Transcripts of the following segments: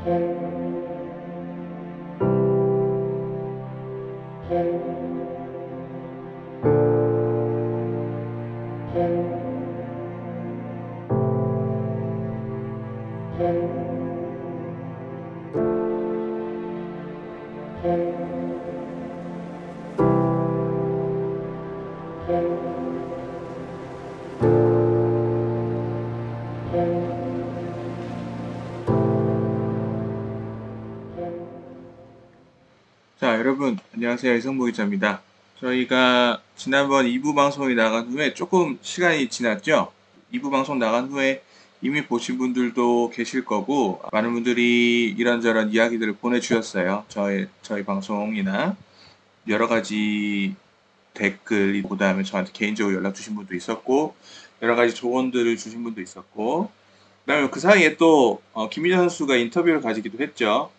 자, 여러분, 안녕하세요. 이성보 기자입니다. 저희가 지난번 2부 방송이 나간 후에 조금 시간이 지났죠? 2부 방송 나간 후에 이미 보신 분들도 계실 거고, 많은 분들이 이런저런 이야기들을 보내주셨어요. 저희 방송이나 여러 가지 댓글, 그 다음에 저한테 개인적으로 연락 주신 분도 있었고, 여러 가지 조언들을 주신 분도 있었고, 그 다음에 그 사이에 또, 김민현 선수가 인터뷰를 가지기도 했죠.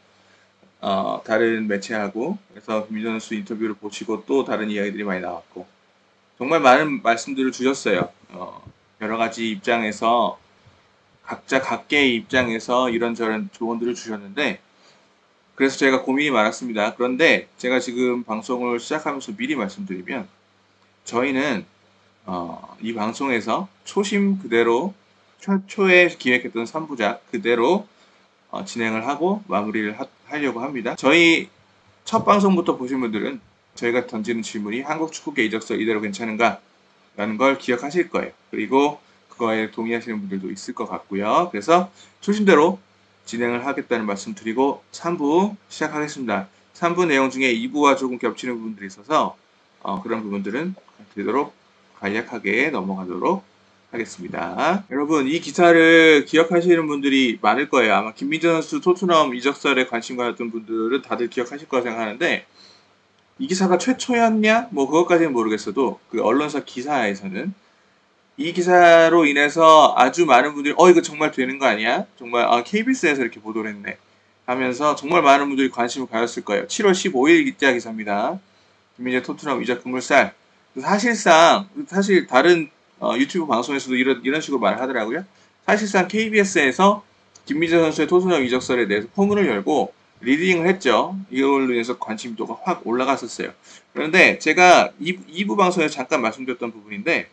다른 매체하고. 그래서 김민현 선수 인터뷰를 보시고 또 다른 이야기들이 많이 나왔고. 정말 많은 말씀들을 주셨어요. 여러 가지 입장에서, 각자 각계의 입장에서 이런저런 조언들을 주셨는데, 그래서 제가 고민이 많았습니다. 그런데 제가 지금 방송을 시작하면서 미리 말씀드리면, 저희는 이 방송에서 초심 그대로 최초에 기획했던 3부작 그대로 진행을 하고 마무리를 하려고 합니다. 저희 첫 방송부터 보신 분들은 저희가 던지는 질문이 한국 축구계 이적설 이대로 괜찮은가? 라는 걸 기억하실 거예요. 그리고 그거에 동의하시는 분들도 있을 것 같고요. 그래서 초심대로 진행을 하겠다는 말씀 드리고 3부 시작하겠습니다. 3부 내용 중에 2부와 조금 겹치는 부분들이 있어서 그런 부분들은 되도록 간략하게 넘어가도록 하겠습니다. 여러분, 이 기사를 기억하시는 분들이 많을 거예요. 아마 김민재 선수 토트넘 이적설에 관심 가졌던 분들은 다들 기억하실 거라 생각하는데, 이 기사가 최초였냐? 뭐 그것까지는 모르겠어도 그 언론사 기사에서는 이 기사로 인해서 아주 많은 분들이 이거 정말 되는 거 아니야? 정말 KBS에서 이렇게 보도를 했네 하면서 정말 많은 분들이 관심을 가졌을 거예요. 7월 15일 기사입니다. 김민재 토트넘 이적 금물살. 사실 다른 유튜브 방송에서도 이런 식으로 말을 하더라고요. 사실상 KBS에서 김민재 선수의 토트넘 이적설에 대해서 포문을 열고 리딩을 했죠. 이걸로 인해서 관심도가 확 올라갔었어요. 그런데 제가 2부 방송에서 잠깐 말씀드렸던 부분인데,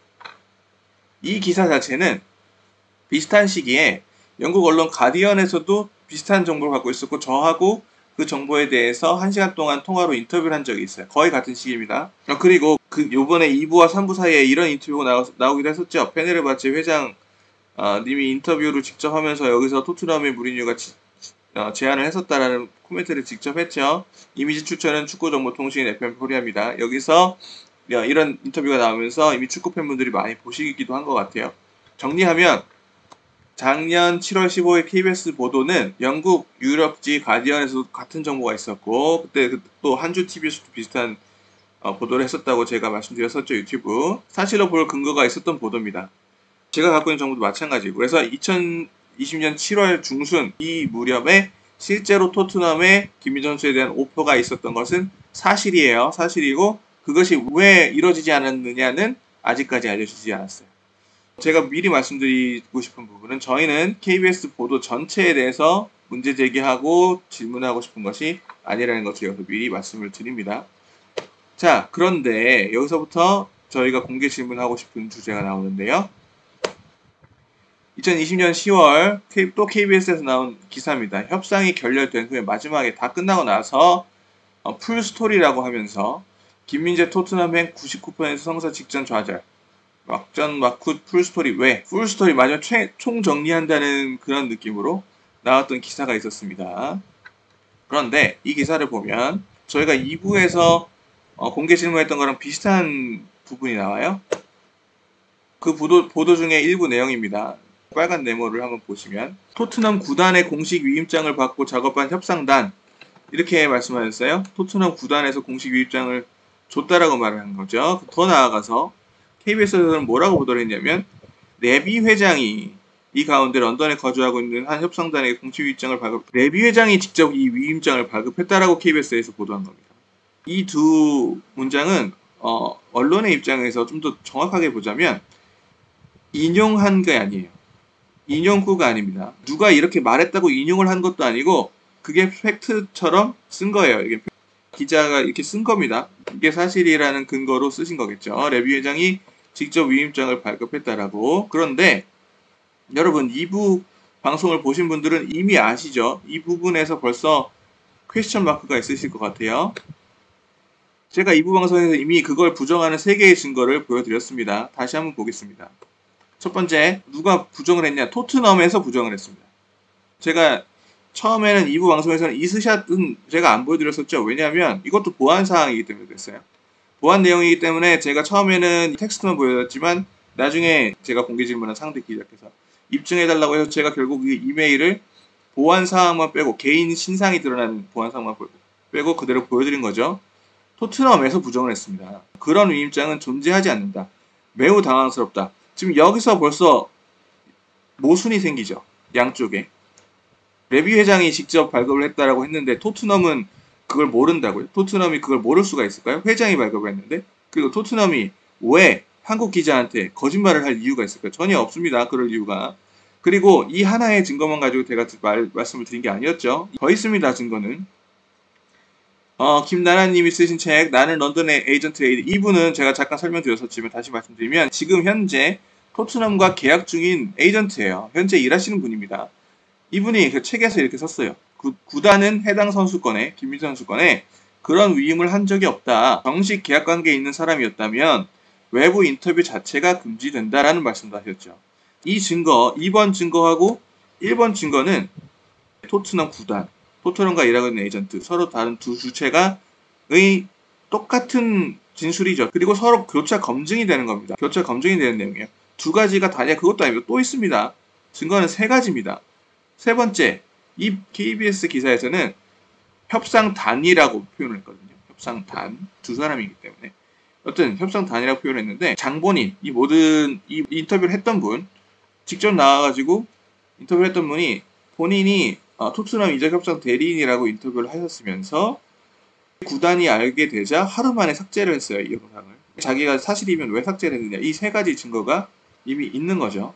이 기사 자체는 비슷한 시기에 영국 언론 가디언에서도 비슷한 정보를 갖고 있었고, 저하고 그 정보에 대해서 1시간 동안 통화로 인터뷰를 한 적이 있어요. 거의 같은 시기입니다. 그리고 요번에 2부와 3부 사이에 이런 인터뷰가 나오기도 했었죠. 페네르바체 회장 님이 인터뷰를 직접 하면서 여기서 토트넘의 무리뉴가 제안을 했었다라는 코멘트를 직접 했죠. 이미지 출처는 축구정보통신 FM 코리아입니다. 여기서 이런 인터뷰가 나오면서 이미 축구 팬분들이 많이 보시기도 한 것 같아요. 정리하면 작년 7월 15일 KBS 보도는 영국 유럽지 가디언에서도 같은 정보가 있었고, 그때 또 한주 TV에서도 비슷한 보도를 했었다고 제가 말씀드렸었죠. 유튜브 사실로 볼 근거가 있었던 보도입니다. 제가 갖고 있는 정보도 마찬가지고, 그래서 2020년 7월 중순 이 무렵에 실제로 토트넘에 김민재 선수에 대한 오퍼가 있었던 것은 사실이에요. 사실이고, 그것이 왜 이루어지지 않았느냐는 아직까지 알려지지 않았어요. 제가 미리 말씀드리고 싶은 부분은, 저희는 KBS 보도 전체에 대해서 문제 제기하고 질문하고 싶은 것이 아니라는 것을 여기서 미리 말씀을 드립니다. 자, 그런데 여기서부터 저희가 공개 질문하고 싶은 주제가 나오는데요. 2020년 10월 또 KBS에서 나온 기사입니다. 협상이 결렬된 후에 마지막에 다 끝나고 나서 풀스토리라고 하면서 김민재 토트넘행 99% 성사 직전 좌절, 막전 막후 풀스토리, 왜? 풀스토리 마지막 총 정리한다는 그런 느낌으로 나왔던 기사가 있었습니다. 그런데 이 기사를 보면 저희가 2부에서 공개 질문했던 거랑 비슷한 부분이 나와요. 그 보도 중에 일부 내용입니다. 빨간 네모를 한번 보시면, 토트넘 구단의 공식 위임장을 받고 작업한 협상단, 이렇게 말씀하셨어요. 토트넘 구단에서 공식 위임장을 줬다라고 말하는 거죠. 더 나아가서 KBS에서는 뭐라고 보도를 했냐면, 레비 회장이 이 가운데 런던에 거주하고 있는 한 협상단에게 공식 위임장을 레비 회장이 직접 이 위임장을 발급했다라고 KBS에서 보도한 겁니다. 이 두 문장은 언론의 입장에서 좀 더 정확하게 보자면 인용한 게 아니에요. 인용구가 아닙니다. 누가 이렇게 말했다고 인용을 한 것도 아니고 그게 팩트처럼 쓴 거예요. 이게 기자가 이렇게 쓴 겁니다. 이게 사실이라는 근거로 쓰신 거겠죠. 레비 회장이 직접 위임장을 발급했다라고. 그런데 여러분 2부 방송을 보신 분들은 이미 아시죠? 이 부분에서 벌써 퀘스천 마크가 있으실 것 같아요. 제가 2부 방송에서 이미 그걸 부정하는 3개의 증거를 보여드렸습니다. 다시 한번 보겠습니다. 첫 번째, 누가 부정을 했냐? 토트넘에서 부정을 했습니다. 제가 처음에는 2부 방송에서는 이 스샷은 제가 안 보여드렸었죠. 왜냐하면 이것도 보안 사항이기 때문에 그랬어요. 보안 내용이기 때문에 제가 처음에는 텍스트만 보여드렸지만 나중에 제가 공개 질문한 상대 기자께서 입증해달라고 해서 제가 결국 이 이메일을 보안 사항만 빼고 개인 신상이 드러나는 보안 사항만 빼고 그대로 보여드린 거죠. 토트넘에서 부정을 했습니다. 그런 위임장은 존재하지 않는다. 매우 당황스럽다. 지금 여기서 벌써 모순이 생기죠. 양쪽에. 레비 회장이 직접 발급을 했다라고 했는데 토트넘은 그걸 모른다고요? 토트넘이 그걸 모를 수가 있을까요? 회장이 발급을 했는데. 그리고 토트넘이 왜 한국 기자한테 거짓말을 할 이유가 있을까요? 전혀 없습니다. 그럴 이유가. 그리고 이 하나의 증거만 가지고 제가 말씀을 드린 게 아니었죠. 더 있습니다. 증거는. 김나라님이 쓰신 책 나는 런던의 에이전트 에이드, 이분은 제가 잠깐 설명드렸었지만 다시 말씀드리면 지금 현재 토트넘과 계약 중인 에이전트예요. 현재 일하시는 분입니다. 이분이 그 책에서 이렇게 썼어요. 구단은 해당 선수권에, 김민재 선수권에 그런 위임을 한 적이 없다. 정식 계약 관계에 있는 사람이었다면 외부 인터뷰 자체가 금지된다라는 말씀도 하셨죠. 이 증거, 2번 증거하고 1번 증거는 토트넘 구단, 토트넘과 일하고 있는 에이전트, 서로 다른 두 주체가 똑같은 진술이죠. 그리고 서로 교차 검증이 되는 겁니다. 교차 검증이 되는 내용이에요. 두 가지가 다냐? 그것도 아니고 또 있습니다. 증거는 3가지입니다. 세 번째, 이 KBS 기사에서는 협상단이라고 표현을 했거든요. 협상단, 두 사람이기 때문에. 어떤 협상단이라고 표현했는데 장본인, 이 모든 이 인터뷰를 했던 분, 직접 나와가지고 인터뷰를 했던 분이 본인이 토트넘 이적 협상 대리인이라고 인터뷰를 하셨으면서 구단이 알게 되자 하루 만에 삭제를 했어요. 이 영상을. 자기가 사실이면 왜 삭제를 했느냐. 이 3가지 증거가 이미 있는 거죠.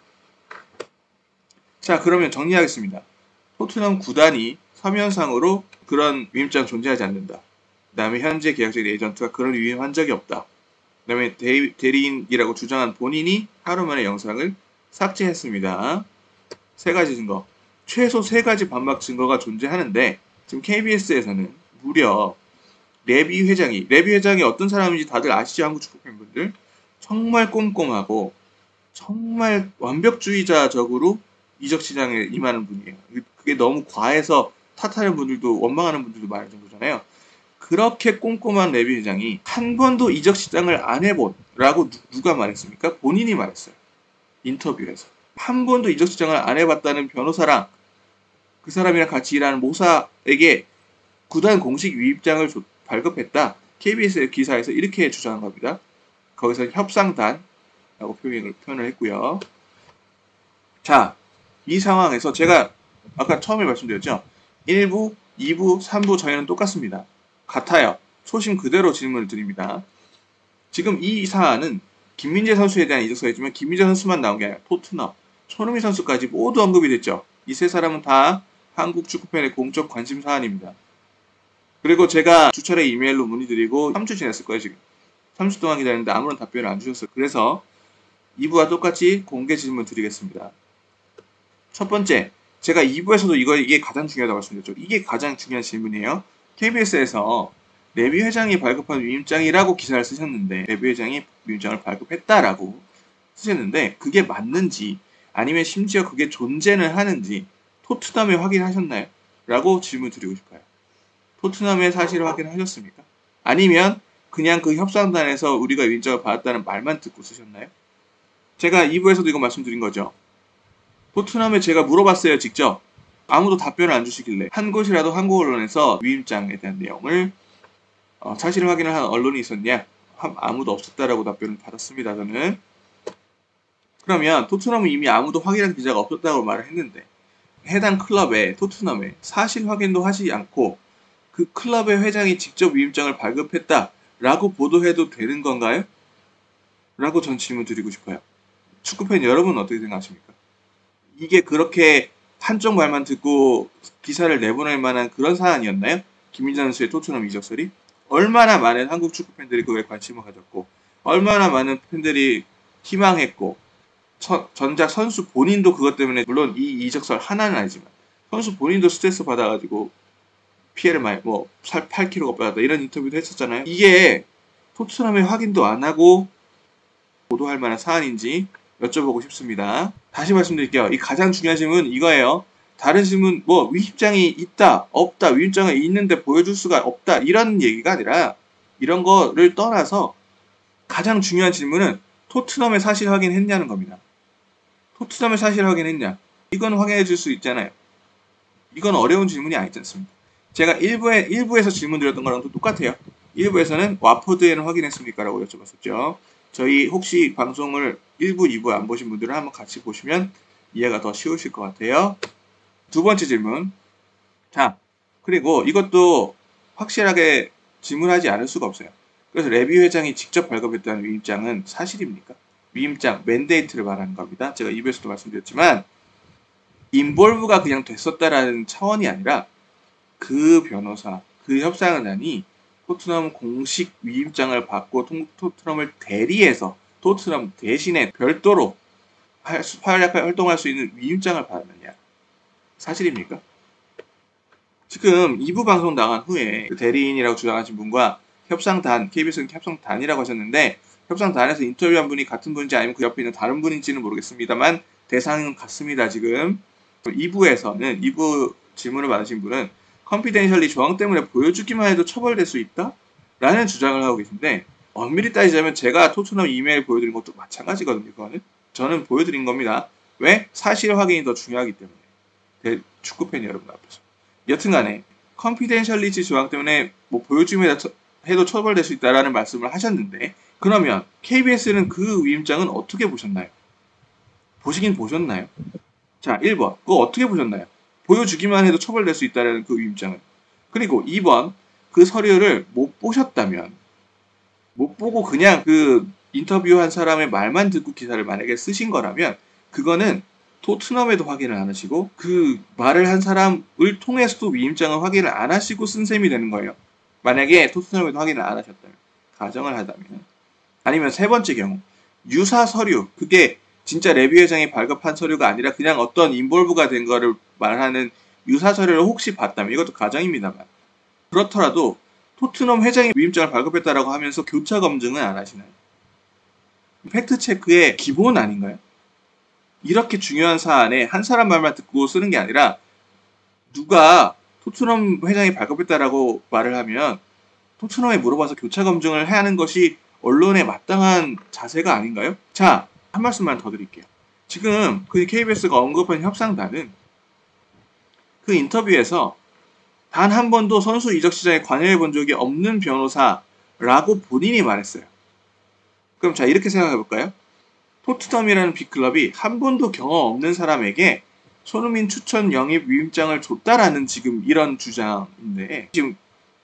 자, 그러면 정리하겠습니다. 토트넘 구단이 서면상으로 그런 위임장 존재하지 않는다. 그 다음에 현재 계약직 에이전트가 그런 위임한 적이 없다. 그 다음에 대리인이라고 주장한 본인이 하루 만에 영상을 삭제했습니다. 3가지 증거. 최소 3가지 반박 증거가 존재하는데 지금 KBS에서는 무려 레비 회장이 어떤 사람인지 다들 아시죠? 한국 축구 팬분들. 정말 꼼꼼하고 정말 완벽주의자적으로 이적 시장에 임하는 분이에요. 그게 너무 과해서 탓하는 분들도 원망하는 분들도 많을 정도잖아요. 그렇게 꼼꼼한 레비 회장이 한 번도 이적 시장을 안 해본라고 누가 말했습니까? 본인이 말했어요. 인터뷰에서. 한 번도 이적 시장을 안 해봤다는 변호사랑 그 사람이랑 같이 일하는 모사에게 구단 공식 위임장을 발급했다. KBS 기사에서 이렇게 주장한 겁니다. 거기서 협상단라고 표현을 했고요. 자, 이 상황에서 제가 아까 처음에 말씀드렸죠. 1부, 2부, 3부 저희는 똑같습니다. 같아요. 초심 그대로 질문을 드립니다. 지금 이 사안은 김민재 선수에 대한 이적서였지만 김민재 선수만 나온 게 아니라 토트넘, 손흥민 선수까지 모두 언급이 됐죠. 이 3사람은 다 한국 축구팬의 공적 관심 사안입니다. 그리고 제가 주철에 이메일로 문의드리고 3주 지났을 거예요, 지금. 3주 동안 기다렸는데 아무런 답변을 안 주셨어요. 그래서 2부와 똑같이 공개 질문 드리겠습니다. 첫 번째, 제가 2부에서도 이게 가장 중요하다고 말씀드렸죠. 이게 가장 중요한 질문이에요. KBS에서 레비 회장이 발급한 위임장이라고 기사를 쓰셨는데 레비 회장이 위임장을 발급했다라고 쓰셨는데 그게 맞는지 아니면 심지어 그게 존재는 하는지 토트넘에 확인하셨나요? 라고 질문 드리고 싶어요. 토트넘의 사실을 확인하셨습니까? 아니면 그냥 그 협상단에서 우리가 위임장을 받았다는 말만 듣고 쓰셨나요? 제가 2부에서도 이거 말씀드린 거죠. 토트넘에 제가 물어봤어요, 직접. 아무도 답변을 안 주시길래 한 곳이라도 한국 언론에서 위임장에 대한 내용을 사실을 확인을 한 언론이 있었냐? 아무도 없었다라고 답변을 받았습니다, 저는. 그러면 토트넘은 이미 아무도 확인한 기자가 없었다고 말을 했는데 해당 클럽에 토트넘에 사실 확인도 하지 않고 그 클럽의 회장이 직접 위임장을 발급했다라고 보도해도 되는 건가요? 라고 전 질문 드리고 싶어요. 축구팬 여러분은 어떻게 생각하십니까? 이게 그렇게 한쪽 말만 듣고 기사를 내보낼 만한 그런 사안이었나요? 김민재 선수의 토트넘 이적설이? 얼마나 많은 한국 축구 팬들이 그에 관심을 가졌고, 얼마나 많은 팬들이 희망했고, 전작 선수 본인도 그것 때문에, 물론 이 이적설 하나는 아니지만, 선수 본인도 스트레스 받아가지고 피해를 많이, 살 8kg가 빠졌다 이런 인터뷰도 했었잖아요. 이게 토트넘에 확인도 안 하고 보도할 만한 사안인지 여쭤보고 싶습니다. 다시 말씀드릴게요. 이 가장 중요한 질문은 이거예요. 다른 질문, 위임장이 있다, 없다, 위임장이 있는데 보여줄 수가 없다, 이런 얘기가 아니라, 이런 거를 떠나서 가장 중요한 질문은 토트넘의 사실 확인했냐는 겁니다. 토트넘의 사실 확인했냐? 이건 확인해 줄 수 있잖아요. 이건 어려운 질문이 아니지 않습니까? 제가 일부에서 질문 드렸던 거랑 또 똑같아요. 일부에서는 와포드에는 확인했습니까? 라고 여쭤봤었죠. 저희 혹시 방송을 1부, 2부 안 보신 분들은 한번 같이 보시면 이해가 더 쉬우실 것 같아요. 두 번째 질문. 자, 그리고 이것도 확실하게 질문하지 않을 수가 없어요. 그래서 레비 회장이 직접 발급했다는 위임장은 사실입니까? 위임장, 맨데이트를 말하는 겁니다. 제가 입에서도 말씀드렸지만 인볼브가 그냥 됐었다라는 차원이 아니라 그 변호사, 그 협상단이 토트넘 공식 위임장을 받고 토트넘을 대리해서 토트넘 대신에 별도로 활동할 수 있는 위임장을 받았느냐? 사실입니까? 지금 2부 방송 나간 후에 그 대리인이라고 주장하신 분과 협상단, KBS는 협상단이라고 하셨는데 협상단에서 인터뷰한 분이 같은 분인지 아니면 그 옆에 있는 다른 분인지는 모르겠습니다만 대상은 같습니다. 지금 2부에서는 2부 질문을 받으신 분은 컨피덴셜리 조항 때문에 보여주기만 해도 처벌될 수 있다? 라는 주장을 하고 계신데 엄밀히 따지자면 제가 토트넘 이메일 보여드린 것도 마찬가지거든요. 그거는 저는 보여드린 겁니다. 왜? 사실 확인이 더 중요하기 때문에. 축구팬 여러분 앞에서. 여튼간에 컨피덴셜리티 조항 때문에 보여주기만 해도 처벌될 수 있다라는 말씀을 하셨는데 그러면 KBS는 그 위임장은 어떻게 보셨나요? 보시긴 보셨나요? 자, 1번. 그거 어떻게 보셨나요? 보여주기만 해도 처벌될 수 있다는 그 위임장은. 그리고 2번. 그 서류를 못 보셨다면, 못 보고 그냥 그 인터뷰한 사람의 말만 듣고 기사를 만약에 쓰신 거라면, 그거는 토트넘에도 확인을 안 하시고, 그 말을 한 사람을 통해서도 위임장을 확인을 안 하시고 쓴 셈이 되는 거예요. 만약에 토트넘에도 확인을 안 하셨다면, 가정을 하다면. 아니면 세 번째 경우, 유사 서류, 그게 진짜 레비 회장이 발급한 서류가 아니라 그냥 어떤 인볼브가 된 거를 말하는 유사 서류를 혹시 봤다면 이것도 가정입니다만 그렇더라도 토트넘 회장이 위임장을 발급했다라고 하면서 교차 검증은 안 하시나요? 팩트 체크의 기본 아닌가요? 이렇게 중요한 사안에 한 사람 말만 듣고 쓰는 게 아니라 누가 토트넘 회장이 발급했다라고 말을 하면 토트넘에 물어봐서 교차 검증을 해야 하는 것이 언론의 마땅한 자세가 아닌가요? 자, 한 말씀만 더 드릴게요. 지금 그 KBS가 언급한 협상단은 그 인터뷰에서 단 한 번도 선수 이적 시장에 관여해 본 적이 없는 변호사라고 본인이 말했어요. 그럼 자, 이렇게 생각해 볼까요? 토트넘이라는 빅클럽이 한 번도 경험 없는 사람에게 손흥민 추천 영입 위임장을 줬다라는 지금 이런 주장인데 지금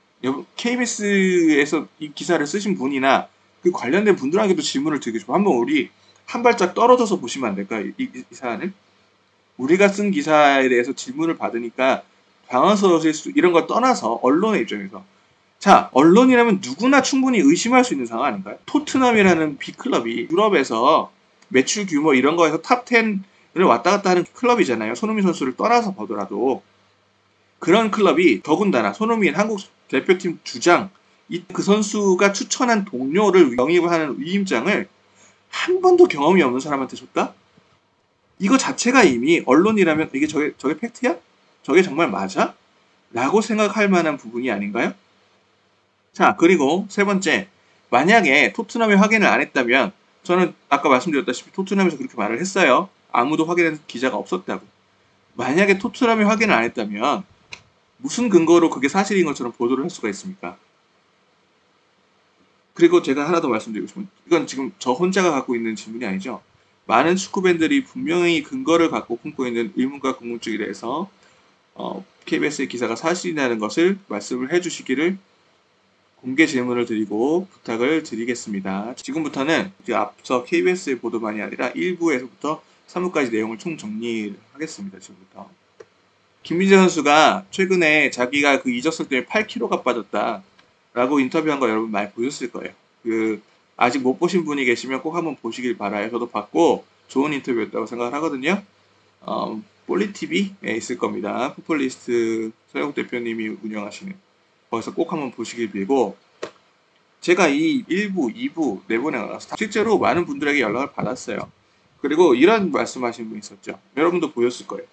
KBS에서 이 기사를 쓰신 분이나 그 관련된 분들에게도 질문을 드리고 싶어. 한번 우리 한 발짝 떨어져서 보시면 안 될까요? 이 사안을? 우리가 쓴 기사에 대해서 질문을 받으니까 당황스러우실 수 이런 걸 떠나서 언론의 입장에서 자, 언론이라면 누구나 충분히 의심할 수 있는 상황 아닌가요? 토트넘이라는 빅클럽이 유럽에서 매출 규모 이런 거에서 탑 10을 왔다 갔다 하는 클럽이잖아요. 손흥민 선수를 떠나서 보더라도 그런 클럽이 더군다나 손흥민 한국 대표팀 주장 그 선수가 추천한 동료를 영입을 하는 위임장을 한 번도 경험이 없는 사람한테 줬다? 이거 자체가 이미 언론이라면 이게 저게 팩트야? 저게 정말 맞아? 라고 생각할 만한 부분이 아닌가요? 자, 그리고 세 번째, 만약에 토트넘이 확인을 안 했다면 저는 아까 말씀드렸다시피 토트넘에서 그렇게 말을 했어요. 아무도 확인한 기자가 없었다고. 만약에 토트넘이 확인을 안 했다면 무슨 근거로 그게 사실인 것처럼 보도를 할 수가 있습니까? 그리고 제가 하나 더 말씀드리고 싶은 이건 지금 저 혼자가 갖고 있는 질문이 아니죠. 많은 축구팬들이 분명히 근거를 갖고 품고 있는 의문과 궁금증에 대해서 KBS의 기사가 사실이라는 것을 말씀을 해주시기를 공개 질문을 드리고 부탁을 드리겠습니다. 지금부터는 이제 앞서 KBS의 보도만이 아니라 일부에서부터 3부까지 내용을 총 정리하겠습니다. 지금부터. 김민재 선수가 최근에 자기가 그 이적설 때문에 8kg가 빠졌다라고 인터뷰한 거 여러분 많이 보셨을 거예요. 아직 못 보신 분이 계시면 꼭 한번 보시길 바라요. 저도 봤고 좋은 인터뷰였다고 생각을 하거든요. 폴리TV에 있을 겁니다. 풋볼리스트 서영욱 대표님이 운영하시는 거기서 꼭 한번 보시길 빌고, 제가 이 1부, 2부 내보내 나가서 실제로 많은 분들에게 연락을 받았어요. 그리고 이런 말씀하신 분 있었죠. 여러분도 보셨을 거예요.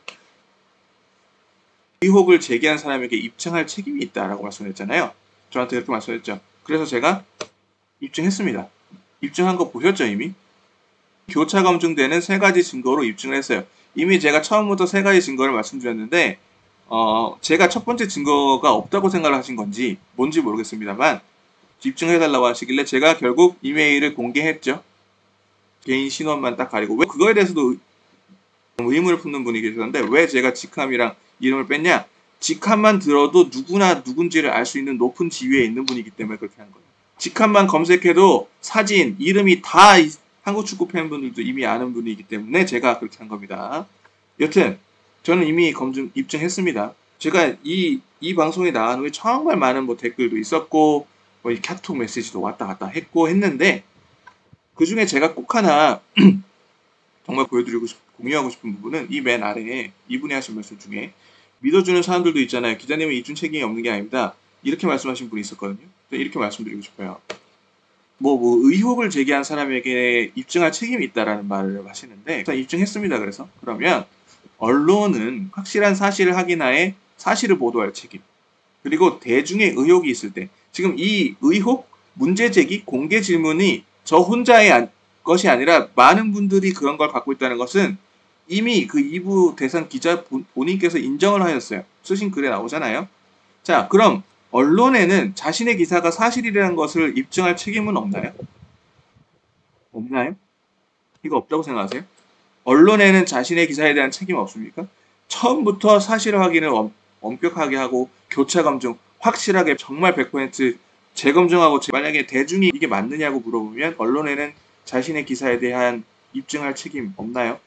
의혹을 제기한 사람에게 입증할 책임이 있다라고 말씀했잖아요. 저한테 그렇게 말씀했죠. 그래서 제가 입증했습니다. 입증한 거 보셨죠, 이미? 교차 검증되는 3가지 증거로 입증을 했어요. 이미 제가 처음부터 3가지 증거를 말씀드렸는데, 제가 첫 번째 증거가 없다고 생각을 하신 건지 뭔지 모르겠습니다만 입증해달라고 하시길래 제가 결국 이메일을 공개했죠. 개인 신원만 딱 가리고. 왜 그거에 대해서도 의문을 품는 분이 계셨는데, 왜 제가 직함이랑 이름을 뺐냐? 직함만 들어도 누구나 누군지를 알 수 있는 높은 지위에 있는 분이기 때문에 그렇게 한 거예요. 직함만 검색해도 사진, 이름이 다 한국 축구 팬분들도 이미 아는 분이기 때문에 제가 그렇게 한 겁니다. 여튼 저는 이미 입증했습니다. 제가 이 방송에 나간 후에 정말 많은 댓글도 있었고 이 카톡 메시지도 왔다 갔다 했는데, 그 중에 제가 꼭 하나 정말 보여드리고 공유하고 싶은 부분은 이 맨 아래에 이분이 하신 말씀 중에, 믿어주는 사람들도 있잖아요. 기자님은 입증 책임이 없는 게 아닙니다. 이렇게 말씀하신 분이 있었거든요. 이렇게 말씀드리고 싶어요. 의혹을 제기한 사람에게 입증할 책임이 있다라는 말을 하시는데, 일단 입증했습니다. 그러면 언론은 확실한 사실을 확인하에 사실을 보도할 책임, 그리고 대중의 의혹이 있을 때, 지금 이 의혹, 문제 제기, 공개 질문이 저 혼자의 것이 아니라 많은 분들이 그런 걸 갖고 있다는 것은 이미 그 2부 대상 기자 본인께서 인정을 하셨어요. 쓰신 글에 나오잖아요. 자, 그럼 언론에는 자신의 기사가 사실이라는 것을 입증할 책임은 없나요? 없나요? 이거 없다고 생각하세요? 언론에는 자신의 기사에 대한 책임 없습니까? 처음부터 사실 확인을 엄격하게 하고 교차 검증 확실하게 정말 100% 재검증하고, 만약에 대중이 이게 맞느냐고 물어보면 언론에는 자신의 기사에 대한 입증할 책임 없나요?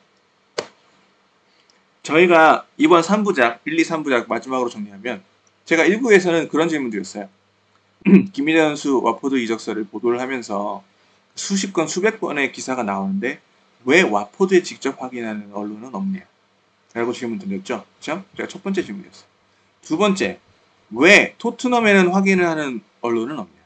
저희가 이번 3부작, 1, 2, 3부작 마지막으로 정리하면, 제가 1부에서는 그런 질문 드렸어요. 김민재 선수 와포드 이적설을 보도를 하면서 수십 건, 수백 건의 기사가 나오는데 왜 와포드에 직접 확인하는 언론은 없냐? 라고 질문 드렸죠. 그렇죠? 제가 첫 번째 질문이었어요. 두 번째, 왜 토트넘에는 확인을 하는 언론은 없냐?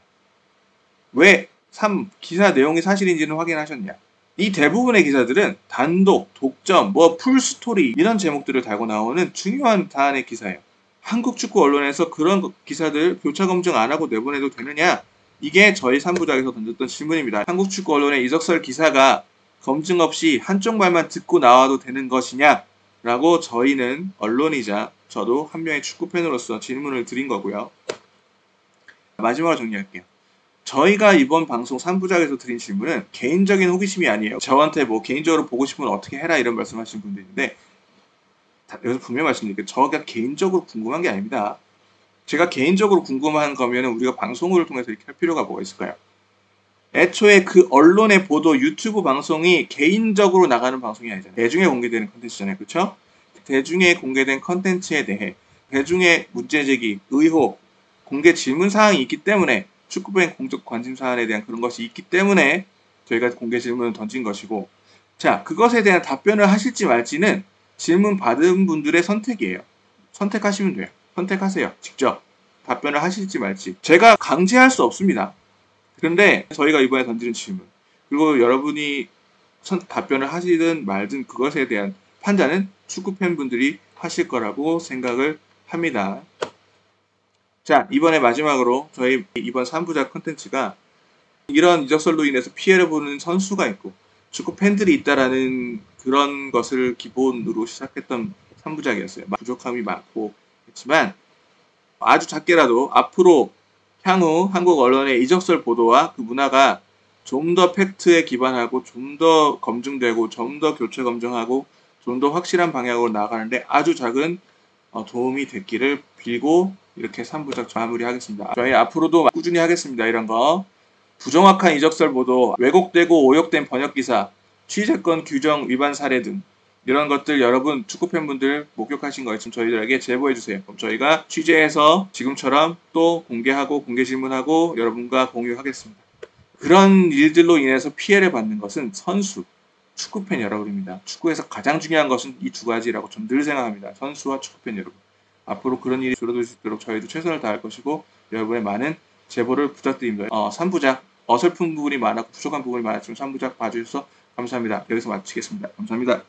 왜 기사 내용이 사실인지는 확인하셨냐? 이 대부분의 기사들은 단독, 독점, 풀스토리 이런 제목들을 달고 나오는 중요한 사안의 기사예요. 한국 축구 언론에서 그런 기사들 교차 검증 안 하고 내보내도 되느냐? 이게 저희 3부작에서 던졌던 질문입니다. 한국 축구 언론의 이적설 기사가 검증 없이 한쪽 말만 듣고 나와도 되는 것이냐? 라고 저희는 언론이자 저도 한 명의 축구팬으로서 질문을 드린 거고요. 마지막으로 정리할게요. 저희가 이번 방송 3부작에서 드린 질문은 개인적인 호기심이 아니에요. 저한테 개인적으로 보고 싶으면 어떻게 해라 이런 말씀하시는 분들 있는데, 여기서 분명히 말씀드릴게요. 저가 개인적으로 궁금한 게 아닙니다. 제가 개인적으로 궁금한 거면 우리가 방송을 통해서 이렇게 할 필요가 뭐가 있을까요? 애초에 그 언론의 보도, 유튜브 방송이 개인적으로 나가는 방송이 아니잖아요. 대중에 공개되는 컨텐츠잖아요. 그렇죠? 대중에 공개된 컨텐츠에 대해 대중의 문제제기, 의혹, 공개 질문 사항이 있기 때문에, 축구팬 공적 관심 사안에 대한 그런 것이 있기 때문에 저희가 공개 질문을 던진 것이고, 자, 그것에 대한 답변을 하실지 말지는 질문 받은 분들의 선택이에요. 선택하시면 돼요. 선택하세요. 직접 답변을 하실지 말지. 제가 강제할 수 없습니다. 그런데 저희가 이번에 던지는 질문, 그리고 여러분이 답변을 하시든 말든 그것에 대한 판단은 축구 팬분들이 하실 거라고 생각을 합니다. 자, 이번에 마지막으로 저희 이번 3부작 컨텐츠가 이런 이적설로 인해서 피해를 보는 선수가 있고 축구 팬들이 있다라는 그런 것을 기본으로 시작했던 3부작이었어요. 부족함이 많고 했지만 아주 작게라도 앞으로 향후 한국 언론의 이적설 보도와 그 문화가 좀 더 팩트에 기반하고 좀 더 검증되고 좀 더 교체 검증하고 좀 더 확실한 방향으로 나아가는데 아주 작은 도움이 됐기를 빌고 이렇게 3부작 마무리하겠습니다. 저희 앞으로도 꾸준히 하겠습니다. 이런 거 부정확한 이적설 보도, 왜곡되고 오역된 번역기사, 취재권 규정 위반 사례 등 이런 것들 여러분 축구 팬분들 목격하신 거 있으면 저희들에게 제보해 주세요. 그럼 저희가 취재해서 지금처럼 또 공개하고 공개 질문하고 여러분과 공유하겠습니다. 그런 일들로 인해서 피해를 받는 것은 선수, 축구팬 여러분입니다. 축구에서 가장 중요한 것은 이 두 가지라고 저는 늘 생각합니다. 선수와 축구팬 여러분. 앞으로 그런 일이 줄어들 수 있도록 저희도 최선을 다할 것이고 여러분의 많은 제보를 부탁드립니다. 3부작 어설픈 부분이 많았고 부족한 부분이 많았지만 3부작 봐주셔서 감사합니다. 여기서 마치겠습니다. 감사합니다.